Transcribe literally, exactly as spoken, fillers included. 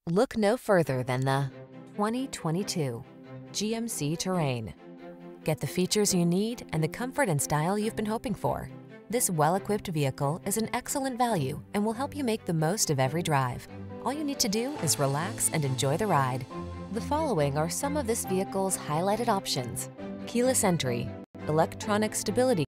Look no further than the twenty twenty-two G M C Terrain. Get the features you need and the comfort and style you've been hoping for. This well-equipped vehicle is an excellent value and will help you make the most of every drive. All you need to do is relax and enjoy the ride. The following are some of this vehicle's highlighted options: keyless entry, electronic stability